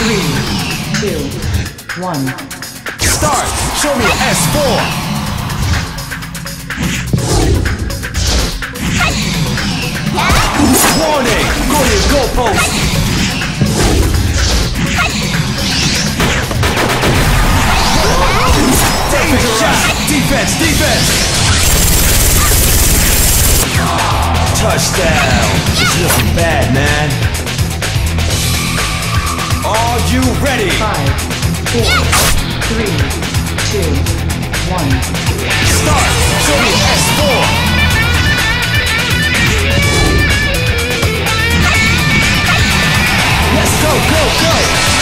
3, 2, 1. Start! Show me your S4! Warning! Go to your goalpost! Perfect shot! Defense! Defense! Touchdown! This wasn't bad, man. Are you ready? 5, 4, 3, 2, 1. Start! Show me S4! Let's go, go, go!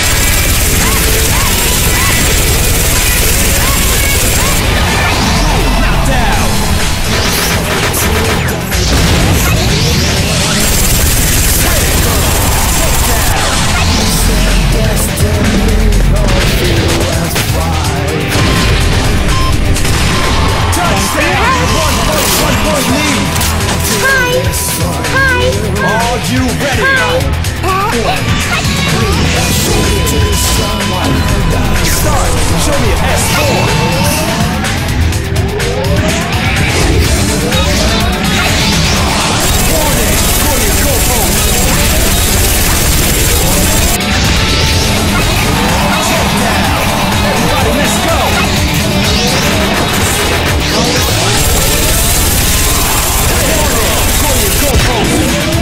Knocked down! Are you ready? Start! Show me an S4! Warning! Go to your goalpost! Check down! Everybody, let's go! Warning! Go to your goalpost!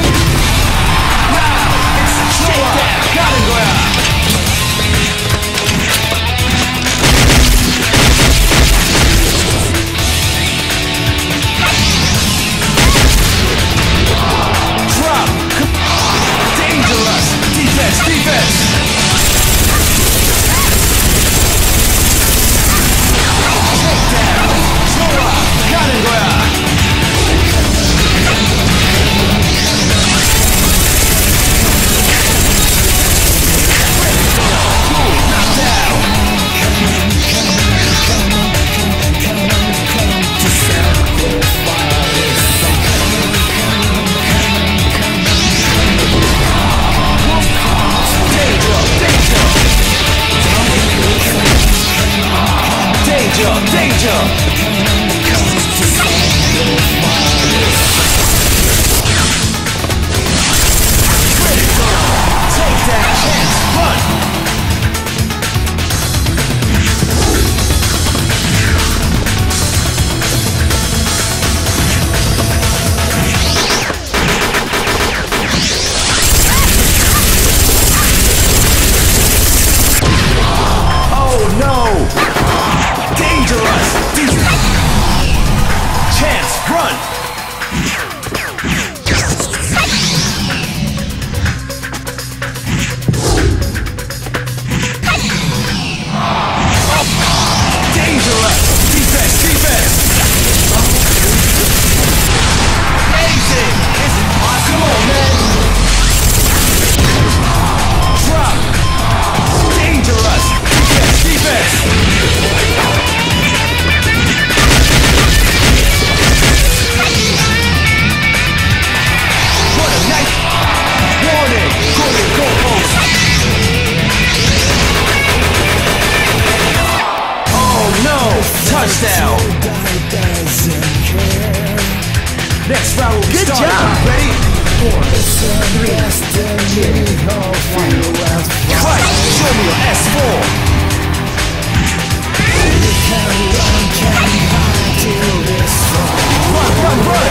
Touchdown! Next round will be Good started. job. Ready? 4, 3, 2, 1. Fight! Show me your S4! Run, run, run!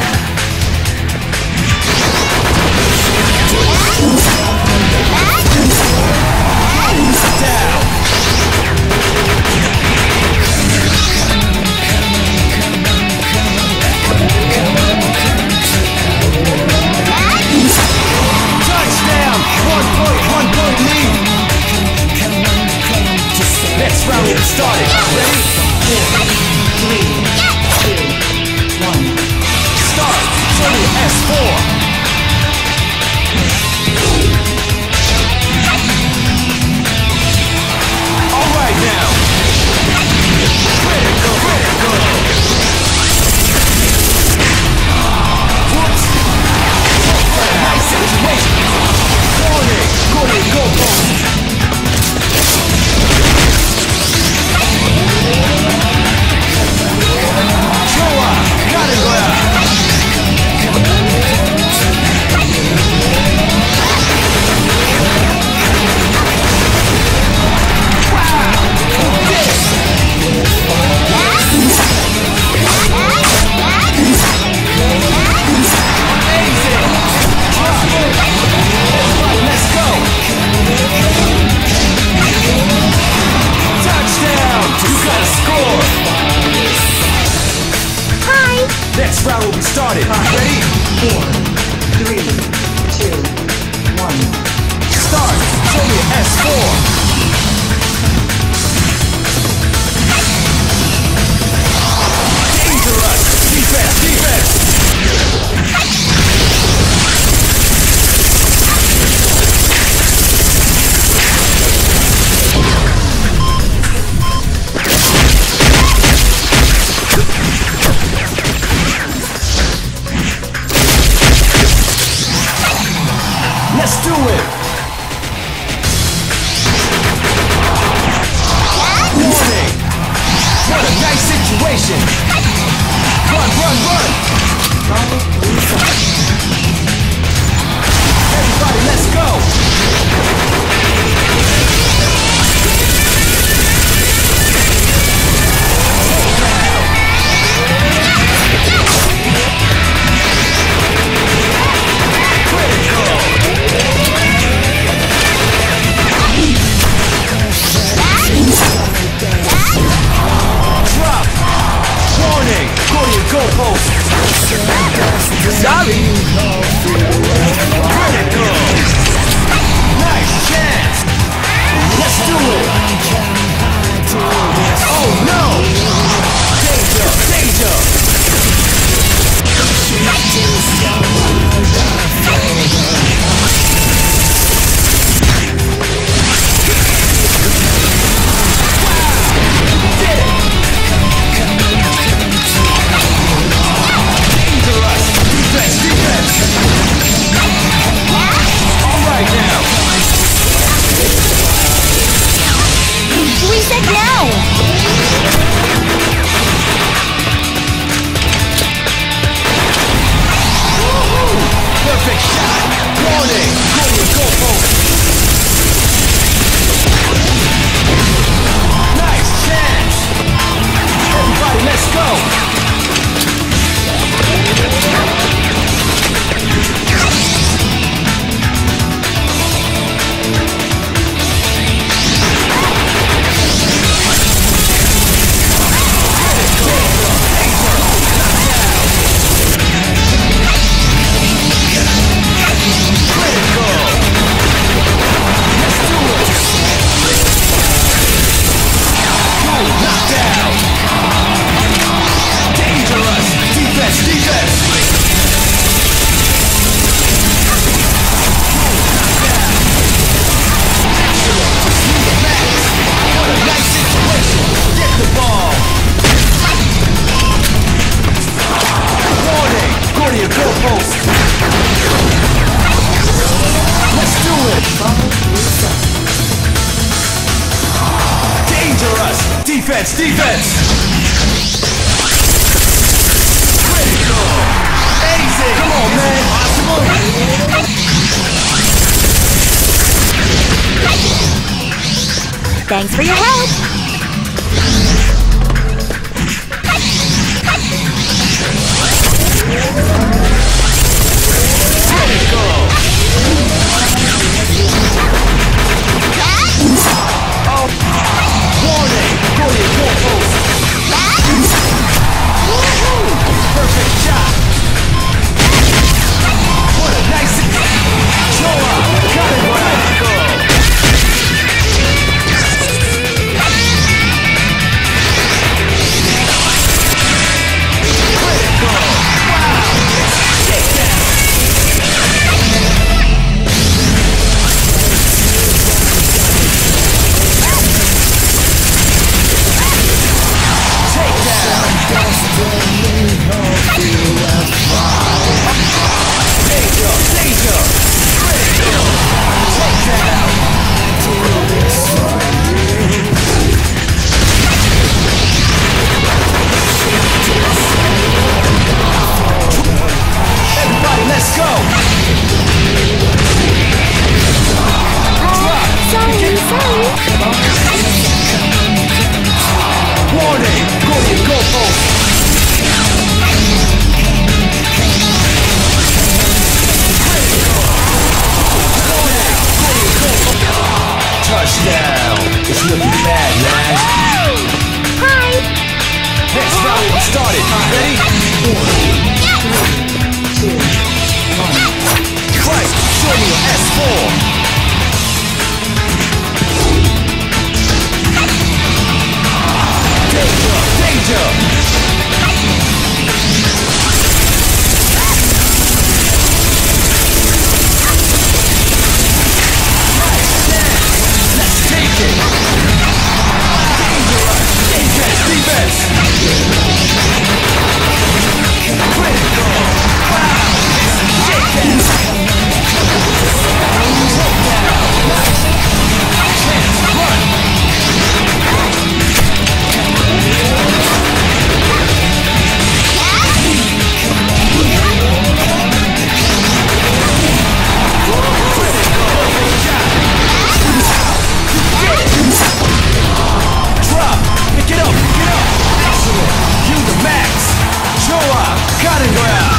Down! Touchdown! 1 point lead! Next round will be started. Ready? 4, 3, 2, 1. Start! Show me your S4! Alright now! Critical! Whoops! Nice situation! Warning! Go to your goalpost! started. Ready? 4, 3, 2, 1. Start. Show me an S4. Dangerous. Defense, defense. Let's do it! Warning! What a nice situation! Run, run, run! Everybody, let's go! Drop! Warning! Go to your goalpost! Sorry! Critical! Nice chance! Let's do it! Oh no! Danger! Danger! Did it! Dangerous! Defense! Defense! Alright now! Reset now! Perfect shot! Warning! Go to your goalpost! Nice chance! Everybody, let's go! Knockdown! Dangerous! Defense! Defense! What a nice situation! Get the ball! Warning! Go to your goalpost! Let's do it! Dangerous! Defense! Defense! Critical! Easy! Come on, man! Possible! Thanks for your help! Critical! Oh! Warning! Go to your goalpost! Perfect shot! What a nice... Show up! Got it, Critical! Critical! Wow! Take that! Take that! Danger! Danger! Critical! Take that! Everybody, let's go! Drop! Sorry. Warning! Go to your goalpost! Touchdown! It's looking bad, man. Hi! Next round started. Ready? 4, 3, 2, 1. Fight! Show me your S4! Danger! Danger! Let's take it! Dangerous! Defense! Defense! Critical! Wow! Shake hands! Run! Drop! Pick it up! Pick it up! Excellent! You the max! Show up! Cut and grab!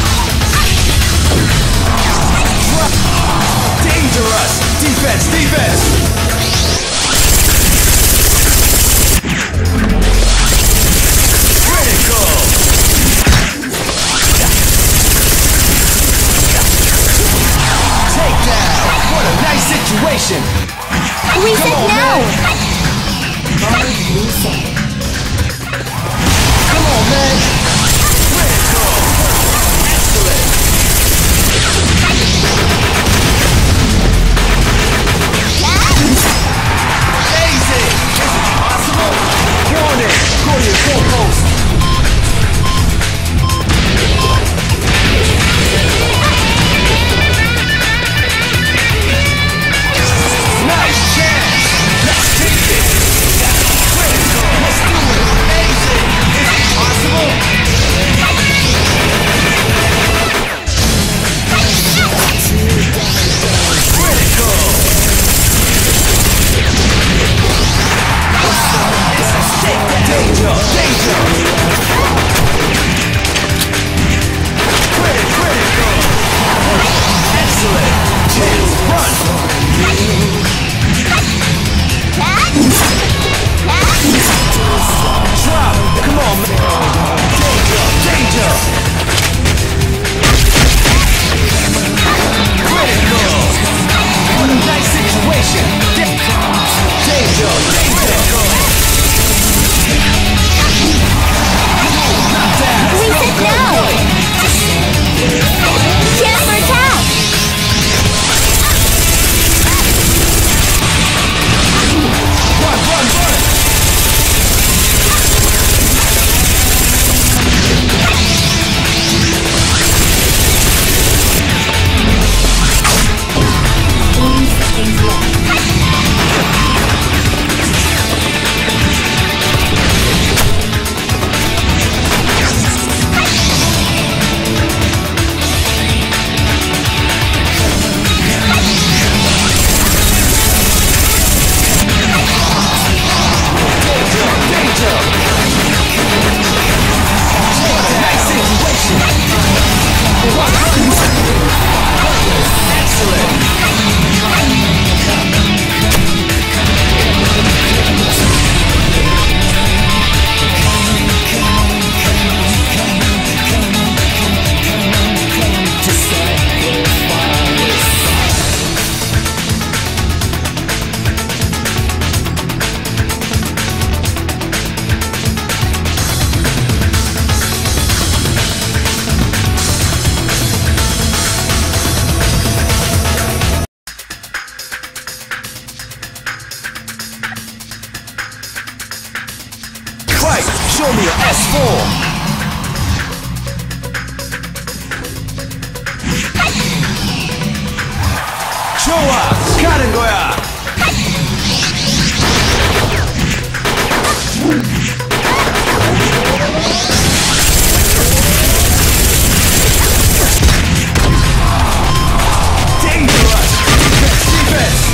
Drop! Dangerous! Defense! Defense! Critical! Take that! What a nice situation! Reset Come on, now! man. Bottom reset. Come on, man! Critical! Excellent! Easy! Is it possible? Warning! Go to your forepost! Nice chance! Let's take it! Critical! Let's do it! Easy! Is it possible? Critical! Danger! Danger! Critical! Excellent! Chance! Run! Drop! Come on, man! Danger! Danger! Critical! What a nice situation! Danger! Danger! Not that! Reset now! Chance for attack! Run! Run! Run! Danger! What a nice situation! Run! Run! Run! Excellent! Fight! Show me your S4! 좋아! 가는 거야! Dangerous! Defense! Defense!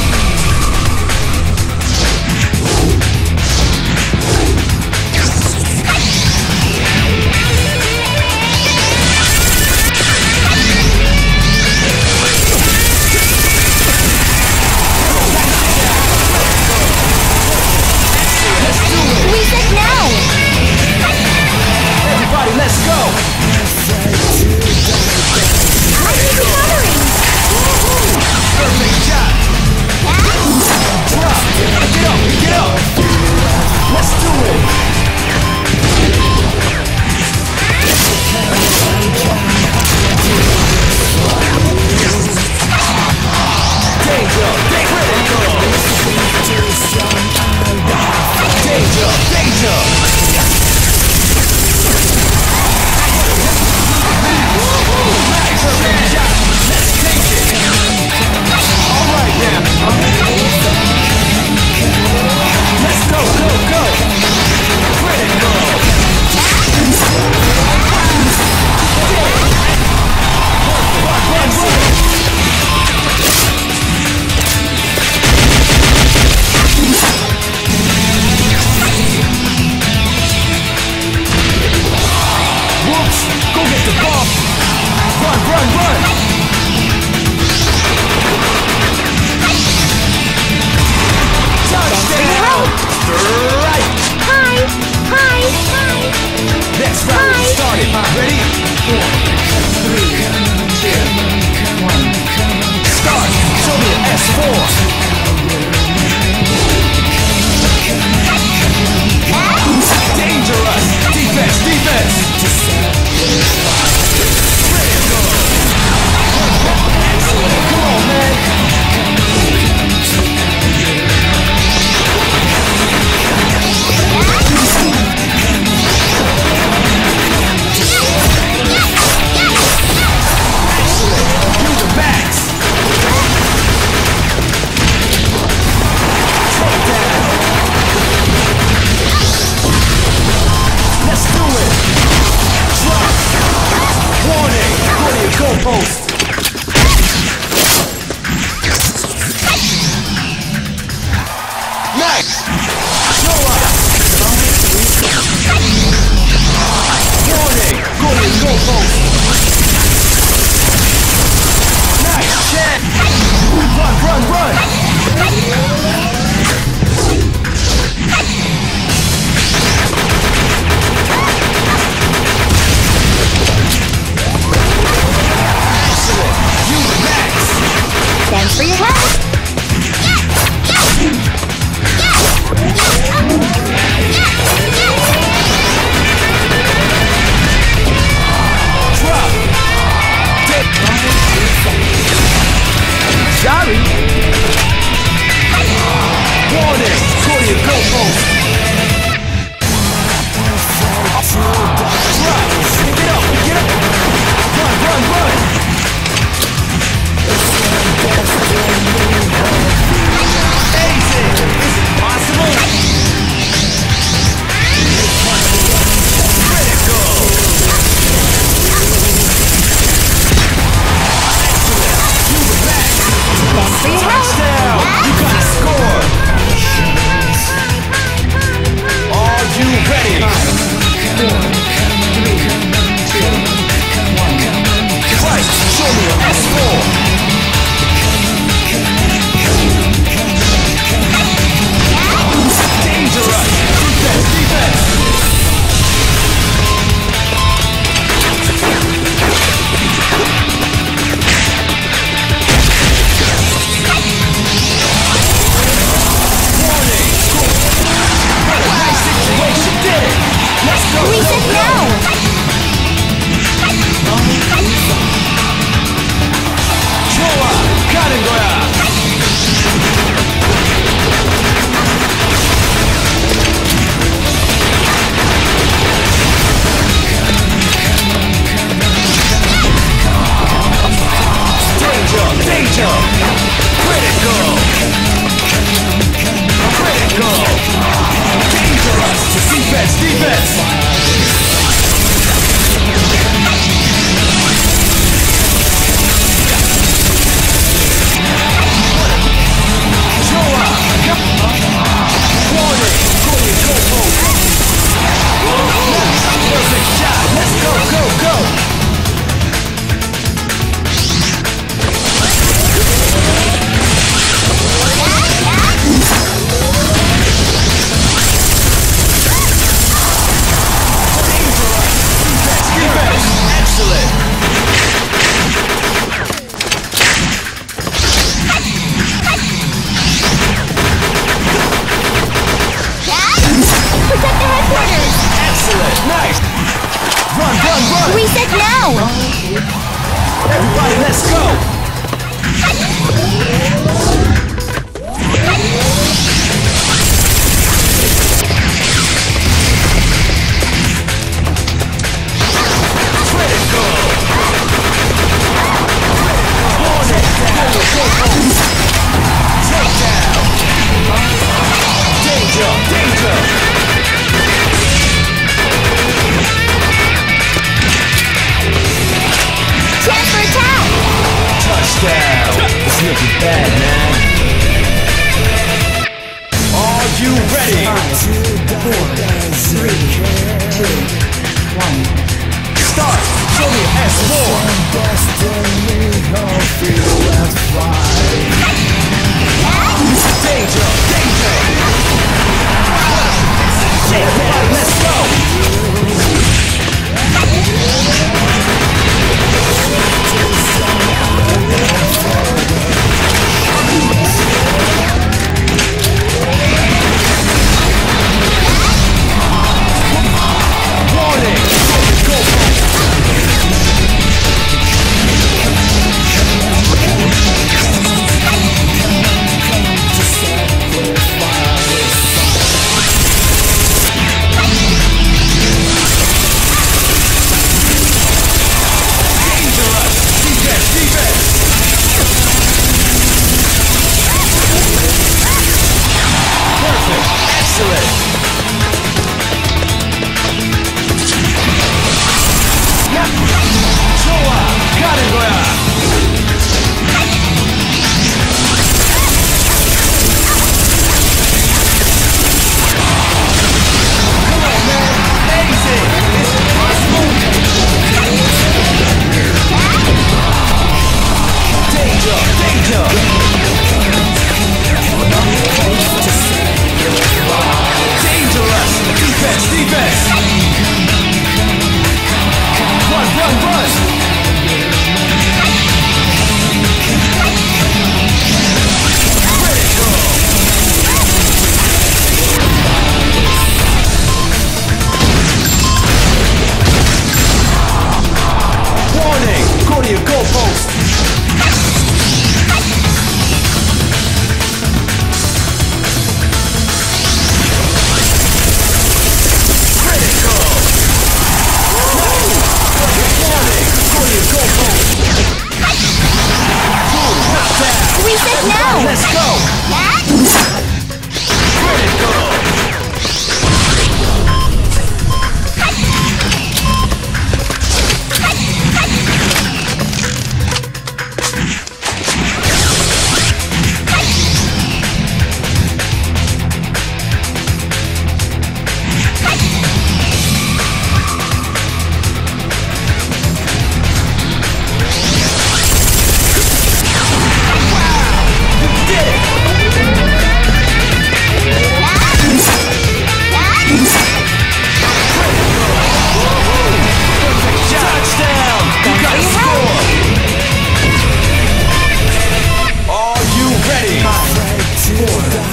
Warning! Go to the goalpost! Nice chance! Run, run, run! Excellent! You max! Thanks for your help. Drop! Sorry! Warning! Go to your goalpost! Drop! Get up! Get up! Run, run, run! Amazing! Is it possible? Critical! You the max! Thanks for your help. Touchdown! You gotta score! Are you ready? 4, 3, 2, 1. Christ, show me your S4! Dangerous! Defense, defense! Warning! What a nice situation! Did it! Let's go! Reset now. 좋아! 가는 거야! Danger! Danger! Critical! Critical! Dangerous! Defense! Defense! 좋아! Warning! Go to your goalpost! Perfect shot! Let's go, go, go! Defense! Excellent! Protect the headquarters. Excellent! Nice! Run, run, run! Reset now. Everybody, let's go! Critical! Warning! Takedown! Danger! Danger! Chance for attack. Touchdown! It's looking bad, man. Are you ready? 5, 4, 3, 2, 1. Start! Show me S4! Danger! Danger! Everybody, let's go! Warning! Go, go, go!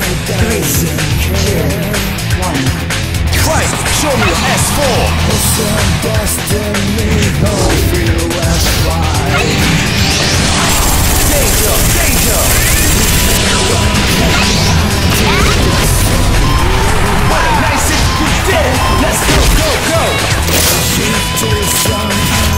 Three, two, one. Clank, show me your S4. It's a destiny, hope you will fly. Danger, danger. What a nice it you did it. Let's go, go, go. To some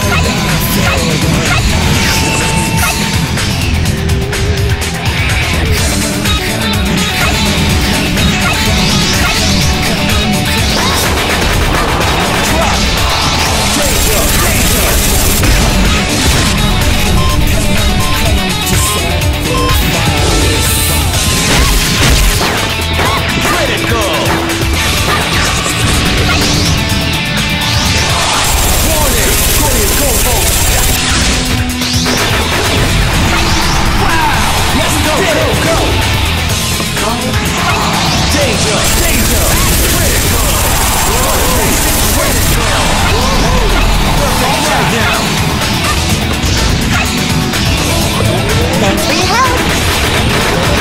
Thanks for your help.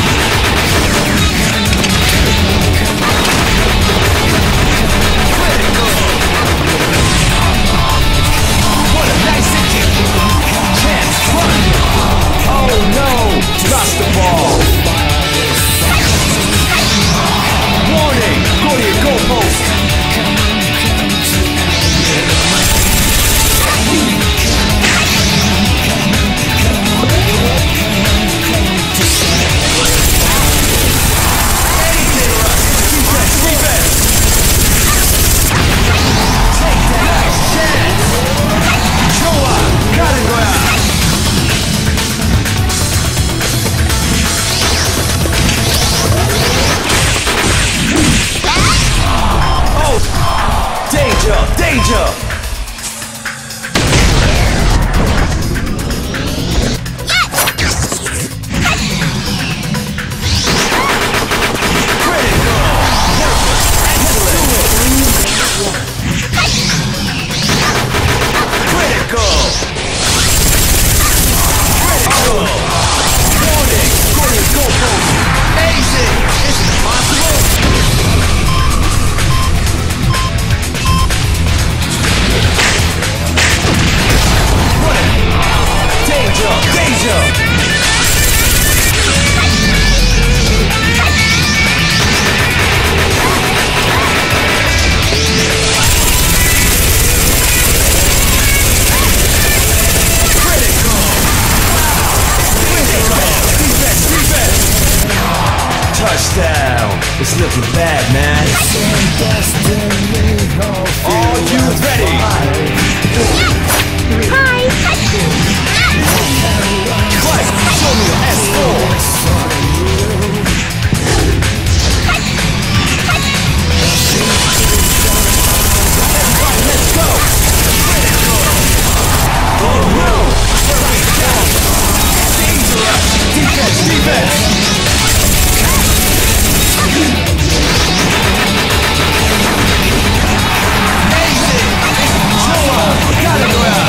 What a nice hit. Chance, run. Oh no, lost the ball. Warning, go to your goalpost. Anything, Russ. Defense, defense. Take that. Nice chance. Showa, gotta go out. Oh, danger, danger. Touchdown! It's looking bad, man. Are you ready? Hi. Clank, show me your S4. Everybody, let's go. Oh no! Dangerous! Defense, defense! Gotta go out.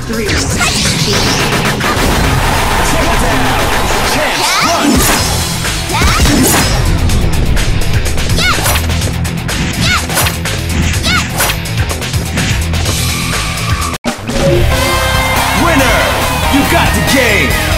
3. Take it down! Chance, run! Winner! You got the game!